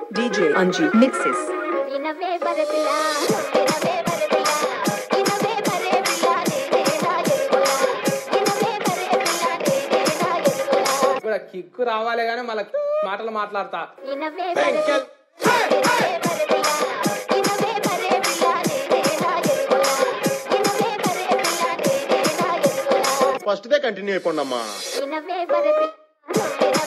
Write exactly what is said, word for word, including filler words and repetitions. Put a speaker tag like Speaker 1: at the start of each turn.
Speaker 1: D J Anji mixes.
Speaker 2: Kick రావాలే గానీ మళ్ళీ మాటలు మాట్లాడతా.
Speaker 3: ఫస్ట్ దే కంటిన్యూ అయిపోండి అమ్మా.